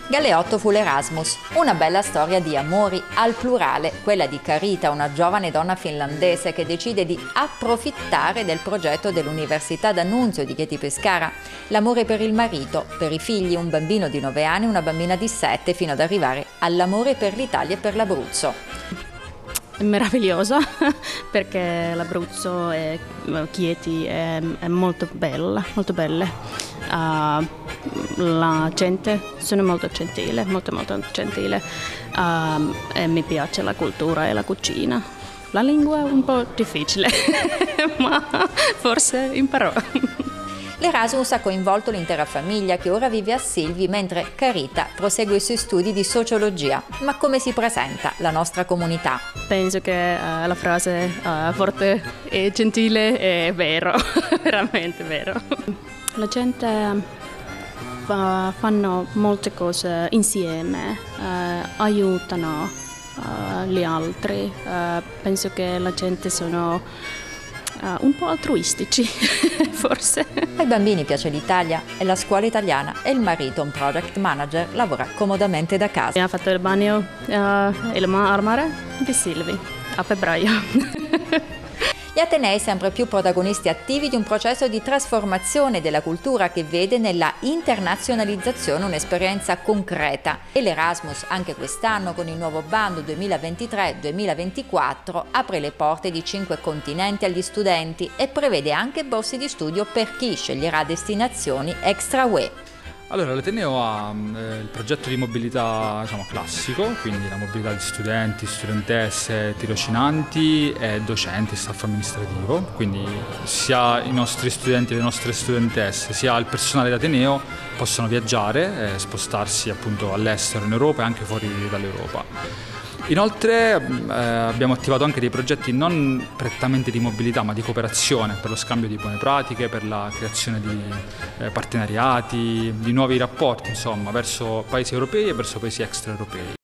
Galeotto fu l'Erasmus, una bella storia di amori al plurale, quella di Carita, una giovane donna finlandese che decide di approfittare del progetto dell'Università d'Annunzio di Chieti Pescara. L'amore per il marito, per i figli, un bambino di 9 anni e una bambina di 7, fino ad arrivare all'amore per l'Italia e per l'Abruzzo. È meravigliosa perché l'Abruzzo e Chieti è molto bella, molto belle. La gente sono molto gentile, molto gentile, e mi piace la cultura e la cucina. La lingua è un po' difficile, ma forse imparò. L'Erasmus ha coinvolto l'intera famiglia che ora vive a Silvi mentre Carita prosegue i suoi studi di sociologia. Ma come si presenta la nostra comunità? Penso che la frase forte e gentile è vero, veramente vero. La gente fanno molte cose insieme, aiutano gli altri. Penso che la gente sono un po' altruistici, forse. Ai bambini piace l'Italia e la scuola italiana e il marito, un project manager, lavora comodamente da casa. Abbiamo fatto il bagno al mare di Silvi a febbraio. Gli Atenei sempre più protagonisti attivi di un processo di trasformazione della cultura che vede nella internazionalizzazione un'esperienza concreta e l'Erasmus anche quest'anno con il nuovo bando 2023-2024 apre le porte di 5 continenti agli studenti e prevede anche borse di studio per chi sceglierà destinazioni extra UE. Allora, l'Ateneo ha il progetto di mobilità classico, quindi la mobilità di studenti, studentesse, tirocinanti e docenti, staff amministrativo, quindi sia i nostri studenti e le nostre studentesse, sia il personale d'Ateneo possono viaggiare e spostarsi appunto all'estero, in Europa e anche fuori dall'Europa. Inoltre abbiamo attivato anche dei progetti non prettamente di mobilità ma di cooperazione per lo scambio di buone pratiche, per la creazione di partenariati, di nuovi rapporti insomma, verso paesi europei e verso paesi extraeuropei.